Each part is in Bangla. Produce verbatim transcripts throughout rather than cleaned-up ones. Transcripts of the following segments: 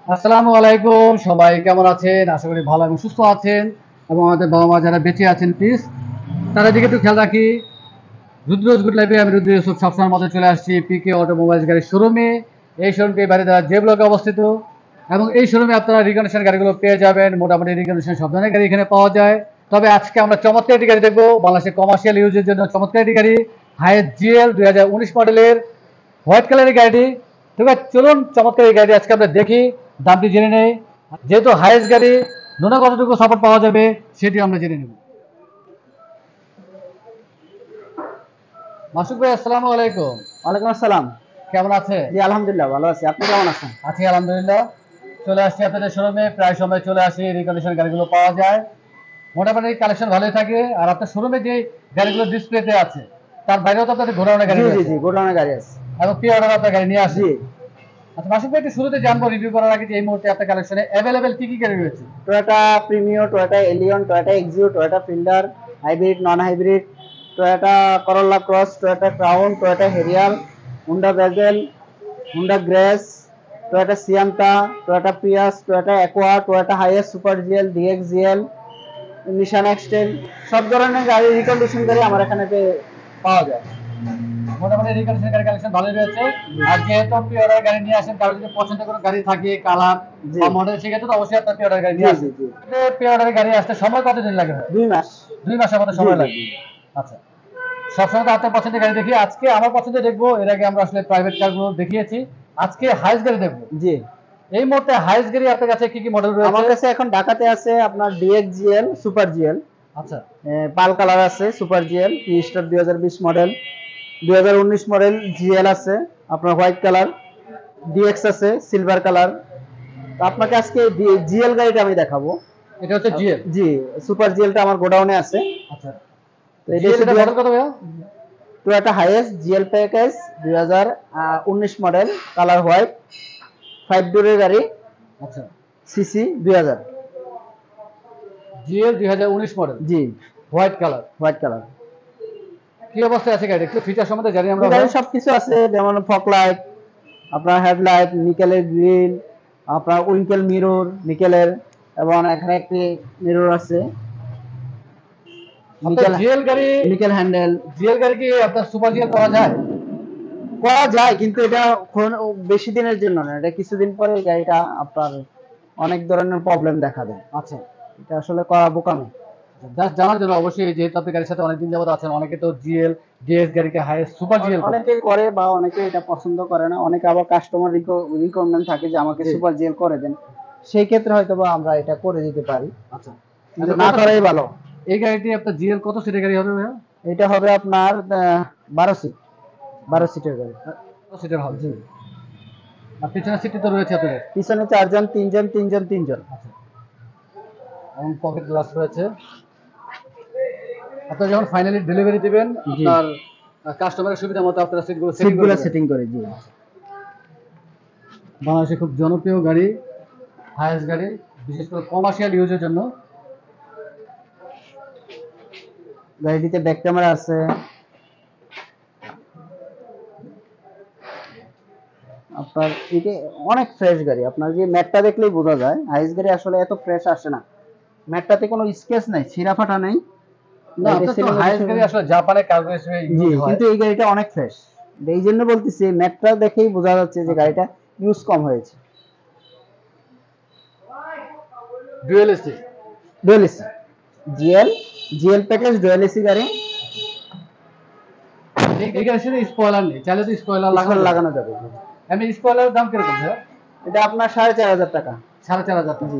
আসসালামু আলাইকুম, সবাই কেমন আছেন? আশা করি ভালো এবং সুস্থ আছেন। এবং আমাদের বাবা মা যারা বেঁচে আছেন প্লিজ তাদের দিকে একটু খেয়াল রাখি। রুদ্র গুড লাইফে আমি রুদ্র ইউসুফ সবসময়ের মধ্যে চলে আসছি পিকে অটোমোবাইলস গাড়ির শোরুমে। এই শোরুমটি বাড়িতে যে ব্লকে অবস্থিত এবং এই শোরুমে আপনারা রিকন্ডিশন গাড়িগুলো পেয়ে যাবেন। মোটামুটি রিকন্ডিশন সব ধরনের গাড়ি এখানে পাওয়া যায়। তবে আজকে আমরা চমৎকার একটি গাড়ি দেখবো, বাংলাদেশের কমার্শিয়াল ইউজের জন্য চমৎকার একটি গাড়ি, হাইয়েস্ট জিএল দুই হাজার উনিশ মডেলের হোয়াইট কালারের গাড়ি। ঠিক আছে, চলুন চমৎকার এই গাড়ি আজকে আমরা দেখি, দামটি জেনে নেই। যেহেতু হাইয়েস্ট গাড়ি, ন্যূনতম কতটুকু সাপোর্ট পাওয়া যাবে সেটি আমরা জেনে নেব। মাসুক ভাই, আসসালামু আলাইকুম। ওয়ালাইকুম আসসালাম। কেমন আছে? জি আলহামদুলিল্লাহ ভালো আছি। আপনি কেমন আছেন? আছি আলহামদুলিল্লাহ। চলে আসছি আপনাদের শোরুমে, প্রায় সময় চলে আসি, রিকন্ডিশন গাড়িগুলো পাওয়া যায়, মোটামুটি কালেকশন ভালোই থাকে। আর আপনার শোরুমে যে গাড়িগুলো ডিসপ্লেতে আছে তার বাইরেও তো আপনাদের ঘোরানোর গাড়ি জি জি রয়েছে জি গোডাউনে গাড়ি আছে। এবং প্রি অর্ডার আপনার গাড়ি নিয়ে আসে। জি আচ্ছা মাসুক ভাই, একটু শুরুতে জানবো রিভিউ করার আগে যে এই মুহূর্তে আপনার কালেকশনে অ্যাভেলেবেল কি কি গাড়ি রয়েছে? Toyota Premio, Toyota Allion, Toyota Axio, Toyota Fielder, hybrid, non hybrid, Toyota Corolla Cross, Toyota Crown, Toyota Harrier, Honda Vezel, Honda Grace, Toyota Sienta, Toyota Prius, Toyota Aqua, Toyota Hiace super GL, DX GL, Nissan X Trail, সব ধরনের গাড়ি রিকন্ডিশন গাড়ি আমার এখানে পে- পাওয়া যায়। মোটামুটি রিকন্ডিশন গাড়ি কালেকশন ভালোই রয়েছে। আর যেহেতু আপনি অর্ডার গাড়ি নিয়ে আসেন, কারো যদি পছন্দ কোনো গাড়ি থাকে কালার জি বা মডেল, সেক্ষেত্রে তো অবশ্যই আপনার প্রি অর্ডার গাড়ি জি নিয়ে জি আসেন। জি প্রি অর্ডার গাড়ি আসতে সময় কতদিন লাগে? দুই মাস। দুই মাসের মতো জি সময় জি লাগে। জি আচ্ছা, সবসময় তো আপনার পছন্দের গাড়ি দেখি, আজকে আমার পছন্দের দেখবো। এর আগে আমরা আসলে প্রাইভেট কারগুলো দেখিয়েছি, আজকে হাইস্ট গাড়ি দেখবো। জি এই মুহূর্তে হাইস্ট গাড়ি আপনার কাছে কি কি মডেল আমার রয়েছে? কাছে এখন ঢাকাতে আছে আপনার ডিএক্স জিএল, সুপার জিএল, আচ্ছা, পাল কালার আছে, সুপার জিএল টি স্টার দুই হাজার বিশ মডেল, দুই হাজার উনিশ মডেল জিএল আছে আপনার হোয়াইট কালার, ডিএক্স আছে সিলভার কালার। তো আপনাকে আজকে জিএল গাড়িটা আমি দেখাবো। এটা হচ্ছে জিএল। জি সুপার জিএলটা আমার গোডাউনে আছে। আচ্ছা, তো এটা জিএল হচ্ছে এটা মডেল কত ভাইয়া? টয়োটা হাইয়েস্ট জিএল প্যাকেজ দুই হাজার উনিশ মডেল, কালার হোয়াইট, ফাইভ ডোরের গাড়ি, আচ্ছা, সিসি দুই হাজার। জিএল দুই হাজার উনিশ মডেল, জি হোয়াইট কালার। White colour. কি অবস্থায় আছে গাড়ি? একটু ফিচার সম্বন্ধে জানি আমরা গাড়ির ভাইয়া। সবকিছু আছে, যেমন ফগ লাইট, আপনার হেডলাইট নিকেলের গ্রিল, আপনার উইঙ্কেল মিরর নিকেলের, এবং এখানে একটি মিরর আছে আপনার নিকেল, জিএল গাড়ি, নিকেল হ্যান্ডেল। জিএল গাড়ি কি আপনার সুপার জিএল করা যায়? করা যায় কিন্তু এটা কোন- বেশি দিনের জন্য না, এটা কিছুদিন পরে গাড়িটা আপনার অনেক ধরনের প্রবলেম দেখা দেয়। আচ্ছা, এটা আসলে করা বোকামি। জাস্ট জানার জন্য, অবশ্যই যেহেতু আপনি গাড়ির সাথে অনেকদিন যাবত আছেন, অনেকে তো জিএল ডিএস গাড়িকে হাইয়েস্ট সুপার জিএল করে। অনেকে করে বা অনেকে এটা পছন্দ করে না, অনেকে আবার কাস্টমার রিকোয়ারমেন্ট থাকে যে আমাকে জি। সুপার জিএল করে দেন, সেই ক্ষেত্রে হয়তো বা আমরা এটা করে দিতে পারি, আচ্ছা, কিন্তু না করাই ভালো। এই গাড়িটি আপনার জিএল কত সিটের গাড়ি হবে ভাইয়া? এটা হবে আপনার আহ, বারো সিট, বারো সিটের গাড়ি। কত সিটের হবে? জি আর পিছনের সিটটি তো রয়েছে আপনাদের। পিছনে চারজন, তিনজন, তিনজন, তিনজন। আচ্ছা, এবং পকেট গ্লাস রয়েছে। আপনারা যখন ফাইনালি ডেলিভারি দিবেন, জি। আপনার কাস্টমারের সুবিধা মতো আপনারা সিটগুলো সেটিং সিটগুলো করে সেটিং করে। জি বাংলাদেশে খুব জনপ্রিয় গাড়ি, হাইয়েস্ট গাড়ি, বিশেষ করে কমার্শিয়াল ইউজের জন্য। গাড়িটিতে ব্যাক ক্যামেরা আছে। আপনার এটা অনেক ফ্রেশ গাড়ি, আপনার যে ম্যাটটা দেখলেই বোঝা যায় হাইস গাড়ি আসলে এত ফ্রেশ আসে না। ম্যাটটাতে কোনো স্কেচ নাই, ছিঁড়া ফাটা নেই। না, আপনার তো হাইয়েস্ট গাড়ি আসলে জাপানে কার্গো হিসেবে জি ইউজ হয়। কিন্তু এই গাড়িটা অনেক ফ্রেশ, এই জন্য বলতেছি ম্যাটটা দেখেই বোঝা যাচ্ছে যে গাড়িটা ইউজ কম হয়েছে। Dual AC. Dual AC GL, GL package dual AC গাড়ি। এই গাড়ির সাথে স্পয়লার নেই, চাইলে তো স্পয়লার লাগানো লাগানো লাগানো যাবে। আমি স্পয়লারের দাম কিরকম ভাইয়া? এটা আপনার সাড়ে চার হাজার টাকা। সাড়ে চার হাজার টাকা। জি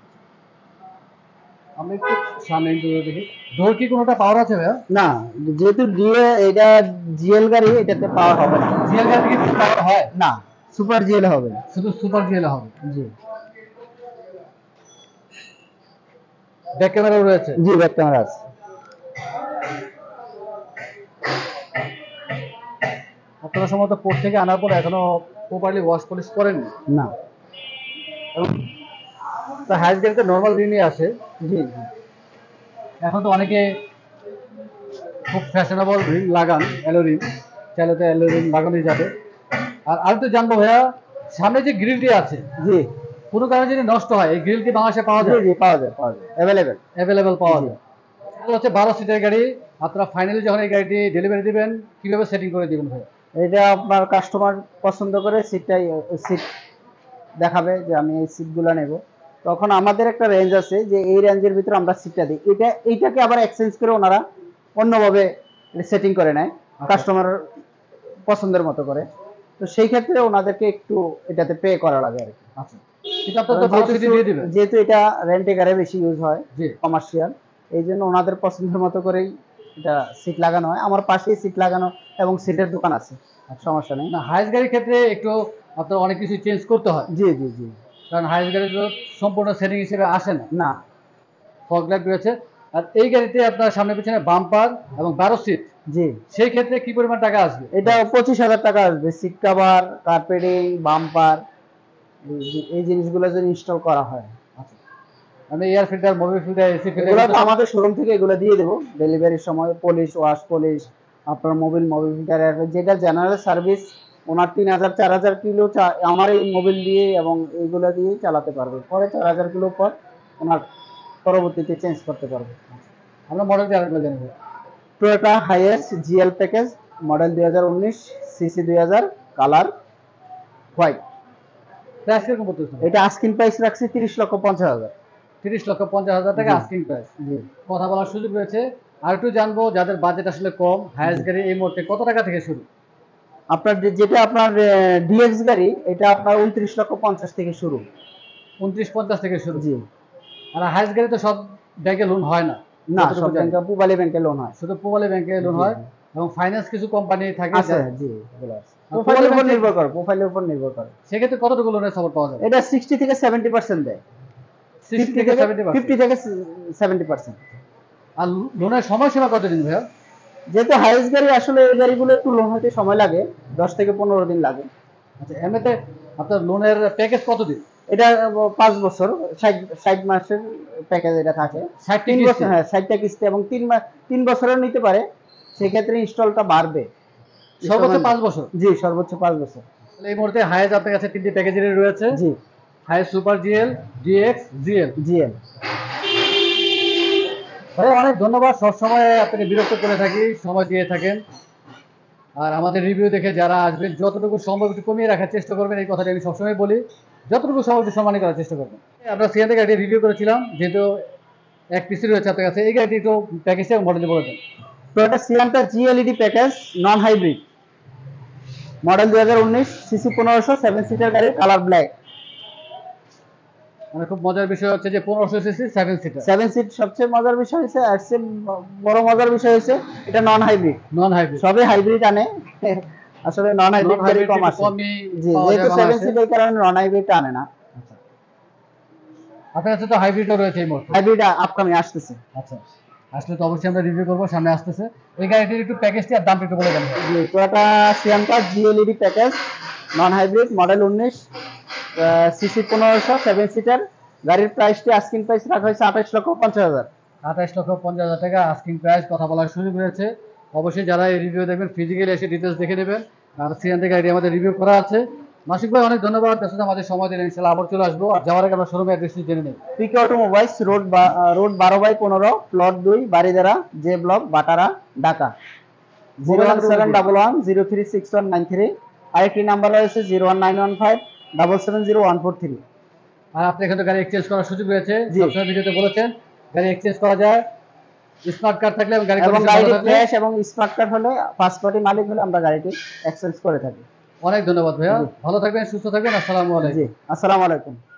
আমি একটু সামনে দিয়ে দেখি, ডোর কি কোনোটা পাওয়ার আছে ভাইয়া? না, যেহেতু ডিএ এটা জিএল গাড়ি, এটাতে পাওয়ার হবে না। জিএল গাড়ি কি পাওয়ার হয়? না, সুপার জিএল হবে। শুধু সুপার জিএল হবে। জি ব্যাক ক্যামেরাও রয়েছে। জি ব্যাক ক্যামেরা আছে। আপনারা সম্ভবত পোর্ট থেকে আনার পর এখনো প্রপারলি ওয়াশ পলিশ করেননি। না। এবং তো হাইস গাড়িতে নর্মাল রিমই আসে। জি জি এখন তো অনেকে খুব ফ্যাশনেবল রিম লাগান, অ্যালো রিম, চাইলে তো অ্যালো রিম লাগানোই যাবে। আর আর তো জানবো ভাইয়া, সামনে যে গ্রিলটি আছে জি কোনো কারণে যদি নষ্ট হয় এই গ্রিল কি বাংলাদেশে পাওয়া জি যায়? জি পাওয়া যায়, পাওয়া যায়, অ্যাভেলেবেল। অ্যাভেলেবল পাওয়া জি। যায়। এটা হচ্ছে বারো সিটের গাড়ি। আপনারা ফাইনালি যখন এই গাড়িটি ডেলিভারি দিবেন কিভাবে সেটিং করে দিবেন ভাই? এটা আপনার কাস্টমার পছন্দ করে সিটটাই সিট দেখাবে যে আমি এই সিটগুলো নেব, তখন আমাদের একটা রেঞ্জ আছে যে এই রেঞ্জের ভিতরে আমরা সিটটা দিই। এটা এইটাকে আবার এক্সচেঞ্জ করে ওনারা অন্যভাবে সেটিং করে নেয় কাস্টমার পছন্দের মতো করে। তো সেই ক্ষেত্রে ওনাদেরকে একটু এটাতে পে করা লাগে আর কি। আচ্ছা। এটা আপনারা তো বারো সিটই দিয়ে দিবেন। যেহেতু এটা রেন্টে গাড়ি বেশি ইউজ হয়, জি। কমার্শিয়াল, এই জন্য ওনাদের পছন্দের মতো করেই এটা সিট লাগানো হয়। আমার পাশেই সিট লাগানো এবং সিটের দোকান আছে, সমস্যা নেই। না হাইস গাড়ির ক্ষেত্রে একটু আপনার অনেক কিছু চেঞ্জ করতে হয়। জি জি জি। কারণ হাইস গাড়ি তো সম্পূর্ণ সেটিং হিসেবে আসে না। না। ফগ লাইট রয়েছে। আর এই গাড়িতে আপনার সামনে পিছনে বাম্পার এবং বারো সিট। জি। সেই ক্ষেত্রে কি পরিমাণ টাকা আসবে? এটা পঁচিশ হাজার টাকা আসবে। সিট কভার, কার্পেটিং, বাম্পার, এই জিনিসগুলো যদি ইনস্টল করা হয়। আচ্ছা। মানে air filter, Mobil filter, AC filter এগুলো তো আমাদের শোরুম থেকে এগুলো দিয়ে দেবো ডেলিভারির সময়। পলিশ, ওয়াশ পলিশ, আপনার মোবিল মোবিল ফিল্টার, যেটা জেনারেল সার্ভিস ওনার তিন হাজার চার হাজার কিলো আমার এই মোবিল দিয়ে এবং এইগুলো দিয়ে চালাতে পারবে। পরে চার হাজার কিলো পর ওনার পরবর্তীতে চেঞ্জ করতে পারবে। আমরা মডেলটি আরেকবার জানবো। Toyota Hiace GL package, model দুই হাজার উনিশ, সিসি দুই হাজার, কালার হোয়াইট। প্রাইস কিরকম পড়তেছে? এটা আস্কিং প্রাইস রাখছি তিরিশ লক্ষ পঞ্চাশ হাজার। তিরিশ লক্ষ পঞ্চাশ হাজার টাকা জি। Asking price. জি। কথা বলার সুযোগ রয়েছে। আর একটু জানবো যাদের বাজেট আসলে কম, হাইস গাড়ি এই মুহূর্তে কত টাকা থেকে শুরু? আপনার যে- যেটা আপনার ডিএক্স গাড়ি, এটা আপনার উনত্রিশ লক্ষ পঞ্চাশ থেকে শুরু। উনত্রিশ পঞ্চাশ থেকে শুরু। জি। আর হাইস গাড়ি তো সব ব্যাংকে লোন হয় না। না, যতটুকু সব জানি। ব্যাংকে, পুবালি ব্যাংকে লোন হয়। শুধু পোবালি ব্যাংকে লোন জি, হয় জি। এবং ফাইন্যান্স কিছু কোম্পানি থাকে আছে, যা- জি, এগুলো আছে। আর প্রোফাইলের উপর ব্যাংকে- নির্ভর করে, প্রোফাইলের উপর নির্ভর করে। সেক্ষেত্রে কতটুকু লোনের সাপোর্ট পাওয়া যাবে? এটা ষাট থেকে সত্তর পার্সেন্ট দেয়। ষাট থেকে সত্তর পার্সেন্ট। পঞ্চাশ থেকে সত্তর পার্সেন্ট। আর লোনের সময়সীমা কতদিন ভাইয়া? যেহেতু হাইস গাড়ি, আসলে এই গাড়িগুলো একটু লোন হতে সময় লাগে, দশ থেকে পনেরো দিন লাগে। আচ্ছা, এমনিতে আপনার লোনের প্যাকেজ কতদিন? এটা পাঁচ বছর, ষাট ষাট মাসের প্যাকেজ এটা থাকে। ষাটটি তিন কিস্তি? বছর, হ্যাঁ, ষাটটা কিস্তি এবং তিন মাস, তিন বছরের নিতে পারে। সেক্ষেত্রে ইনস্টলটা বাড়বে। সর্বোচ্চ পাঁচ বছর? জি, সর্বোচ্চ পাঁচ বছর। তাহলে এই মুহূর্তে হাইস আপনার কাছে তিনটি প্যাকেজের রয়েছে। জি। HiAce super GL, DX, GL. GL. ভাই অনেক ধন্যবাদ, সবসময় আপনাকে বিরক্ত করে থাকি, সময় দিয়ে থাকেন। আর আমাদের রিভিউ দেখে যারা আসবেন যতটুকু সম্ভব একটু কমিয়ে রাখার চেষ্টা করবেন, এই কথাটা আমি সবসময় বলি। যতটুকু সম্ভব একটু সম্মানী করার চেষ্টা করবেন। আমরা সিএনটি গাড়ি রিভিউ করেছিলাম, যেহেতু এক পিসি রয়েছে আপনার কাছে, এই গাড়িটি একটু প্যাকেজটা মডেল বলে দেন। Toyota Sienta GLED package, non hybrid, model দুই হাজার উনিশ, সিসি পনেরোশো, সেভেন সিটার গাড়ি, কালার ব্ল্যাক। মানে খুব মজার বিষয় হচ্ছে যে পনেরোশো CC seven seater. Seven seat সবচেয়ে মজার বিষয় হচ্ছে, আর সে বড় মজার বিষয় হচ্ছে এটা নন হাইব্রিড। Non hybrid. সবে হাইব্রিড আনে, আসলে নন হাইব্রিড গাড়ি কম আসে। জি, যেহেতু সেভেন সিট, এই কারণে নন হাইব্রিড আনে না। আচ্ছা, আপনার কাছে তো হাইব্রিডও রয়েছে এই মুহূর্তে? হাইব্রিড আপকামিং আসতেছে। আচ্ছা, আসলে তো অবশ্যই আমরা রিভিউ করবো, সামনে আসতেছে। এই গাড়িটির একটু প্যাকেজটি আর দামটা একটু বলে দেন। জি, Toyota Sienta GLED package, non hybrid, model উনিশ, সিসি পনেরোশো, সেভেন সিটার গাড়ির প্রাইসটি আস্কিং প্রাইস রাখা হয়েছে আঠাশ লক্ষ পঞ্চাশ হাজার। আঠাশ লক্ষ পঞ্চাশ হাজার টাকা আস্কিং প্রাইস। কথা বলার সুযোগ রয়েছে। অবশ্যই যারা এই রিভিউ দেখবেন ফিজিক্যালি এসে ডিটেলস দেখে নেবেন। আর সিএনটি গাড়ি আমাদের রিভিউ করা আছে। মাসিক ভাই অনেক ধন্যবাদ, ব্যস্ততা আমাদের সময় দিলেন। ইনশাআল্লাহ আবার চলে আসবো। আর যাওয়ার আগে আমরা শোরুমের অ্যাড্রেসটি জেনে নেই। পিকে অটোমোবাইলস, রোড রোড বারো বাই পনেরো, প্লট দুই, Baridhara, J block, Bhatara, Dhaka. Zero one seven double one zero three six one nine three. আরেকটি নাম্বার রয়েছে zero one nine one five double seven zero one four three. আর আপনি এখানে গাড়ি এক্সচেঞ্জ করার সুযোগ রয়েছে। সবসময় ভিডিওতে বলেছেন গাড়ি এক্সচেঞ্জ করা যায়, স্মার্ট কার্ড থাকলে এবং গাড়ি এবং কন্ডিশন গাড়িটি ভালো থাকলে। ফ্রেশ এবং স্মার্ট কার্ড হলে, ফার্স্ট পার্টি মালিক হলে আমরা গাড়িটি এক্সচেঞ্জ করে থাকি। অনেক ধন্যবাদ ভাইয়া, ভালো থাকবেন, সুস্থ থাকবেন। আসসালামু আলাইকুম। জি, আসসালামু আলাইকুম।